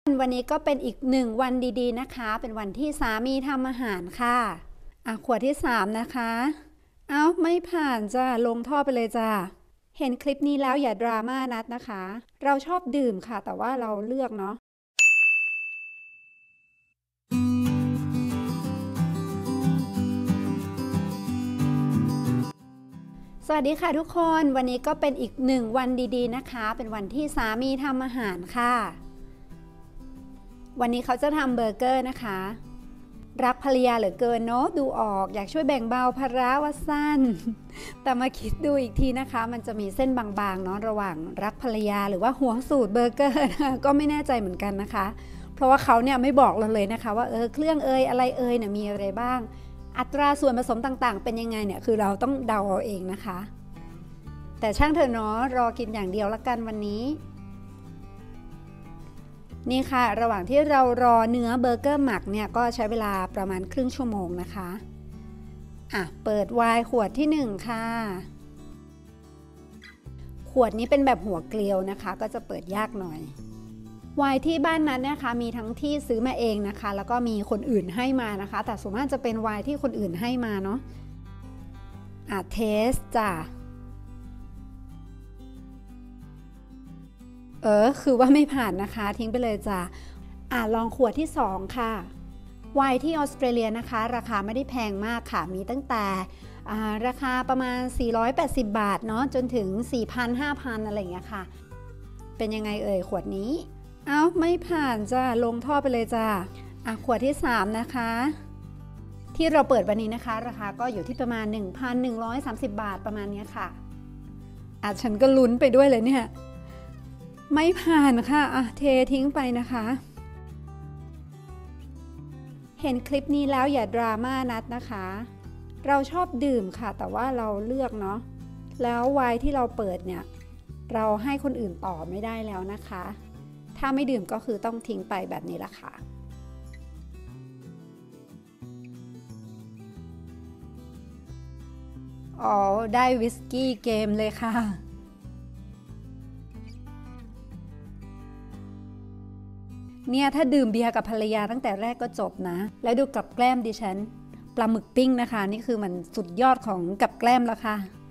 วันนี้ก็เป็นอีกหนึ่งวันดีๆนะคะเป็นวันที่สามีทำอาหารค่ะขวดที่3นะคะไม่ผ่านจ้าลงท่อไปเลยจ้าเห็นคลิปนี้แล้วอย่าดราม่านัดนะคะเราชอบดื่มค่ะแต่ว่าเราเลือกเนาะสวัสดีค่ะทุกคนวันนี้ก็เป็นอีกหนึ่งวันดีๆนะคะเป็นวันที่สามีทำอาหารค่ะวันนี้เขาจะทำเบอร์เกอร์นะคะรักภรรยาเหลือเกินเนาะดูออกอยากช่วยแบ่งเบาภาระว่าสั้นแต่มาคิดดูอีกทีนะคะมันจะมีเส้นบางๆเนาะระหว่างรักภรรยาหรือว่าหวงสูตรเบอร์เกอร์ก็ไม่แน่ใจเหมือนกันนะคะเพราะว่าเขาเนี่ยไม่บอกเราเลยนะคะว่าเครื่องอะไรเนี่ยมีอะไรบ้างอัตราส่วนผสมต่างๆเป็นยังไงเนี่ยคือเราต้องเดาเอาเองนะคะแต่ช่างเถอะเนาะรอกินอย่างเดียวละกันวันนี้นี่ค่ะระหว่างที่เรารอเนื้อเบอร์เกอร์หมักเนี่ยก็ใช้เวลาประมาณครึ่งชั่วโมงนะคะเปิดไวน์ขวดที่1ค่ะขวดนี้เป็นแบบหัวเกลียวนะคะก็จะเปิดยากหน่อยไวน์ที่บ้านนั้นนะคะมีทั้งที่ซื้อมาเองนะคะแล้วก็มีคนอื่นให้มานะคะแต่ส่วนมากจะเป็นไวน์ที่คนอื่นให้มาเนาะเทสจ้ะคือว่าไม่ผ่านนะคะทิ้งไปเลยจ้ะลองขวดที่2ค่ะไวน์ที่ออสเตรเลียนะคะราคาไม่ได้แพงมากค่ะมีตั้งแต่ราคาประมาณ480 บาทเนาะจนถึง 4,000-5,000 อะไรอย่างเงี้ยค่ะเป็นยังไงขวดนี้ไม่ผ่านจ้ะลงท่อไปเลยจ้ะขวดที่3นะคะที่เราเปิดวันนี้นะคะราคาก็อยู่ที่ประมาณ 1,130 บาทประมาณนี้ค่ะฉันก็ลุ้นไปด้วยเลยเนี่ยไม่ผ่านค่ะเททิ้งไปนะคะเห็นคลิปนี้แล้วอย่าดราม่านัดนะคะเราชอบดื่มค่ะแต่ว่าเราเลือกเนาะแล้วไวน์ที่เราเปิดเนี่ยเราให้คนอื่นต่อไม่ได้แล้วนะคะถ้าไม่ดื่มก็คือต้องทิ้งไปแบบนี้ละค่ะได้วิสกี้เกมเลยค่ะเนี่ยถ้าดื่มเบียร์กับภรรยาตั้งแต่แรกก็จบนะแล้วดูกับแกล้มดิฉันปลาหมึกปิ้งนะคะนี่คือมันสุดยอดของกับแกล้มแล้วค่ะ